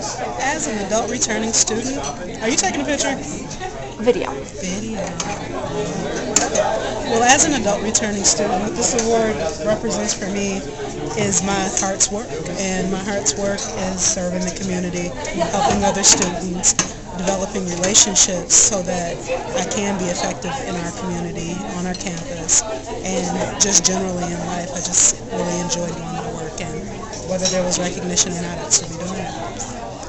As an adult returning student, are you taking a picture? Video. Video. Well, as an adult returning student, what this award represents for me is my heart's work. And my heart's work is serving the community, helping other students, developing relationships so that I can be effective in our community, on our campus, and just generally in life. I just really enjoy doing my work, and whether there was recognition or not, I'd still be doing it.